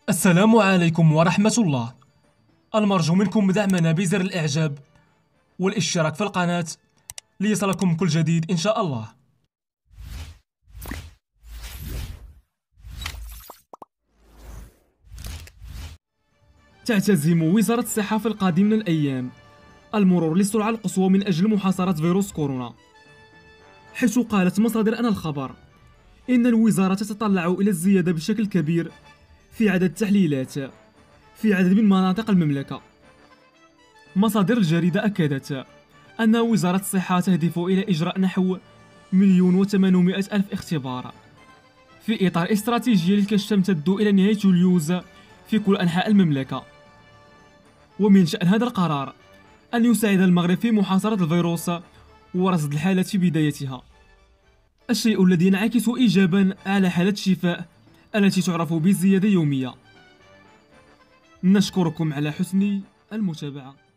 السلام عليكم ورحمة الله. المرجو منكم دعمنا بزر الإعجاب والاشتراك في القناة ليصلكم كل جديد إن شاء الله. تعتزم وزارة الصحة في القادم من الأيام المرور للسرعة القصوى من أجل محاصرة فيروس كورونا، حيث قالت مصادر أنا الخبر إن الوزارة تتطلع إلى الزيادة بشكل كبير في عدد التحليلات في عدد من مناطق المملكة. مصادر الجريدة أكدت أن وزارة الصحة تهدف إلى إجراء نحو 1,800,000 اختبار في إطار استراتيجية للكشف تمتد إلى نهاية يوليوز في كل أنحاء المملكة. ومن شأن هذا القرار أن يساعد المغرب في محاصرة الفيروس ورصد الحالات في بدايتها، الشيء الذي ينعكس إيجابا على حالة الشفاء التي تعرف بزيادة يومية. نشكركم على حسن المتابعة.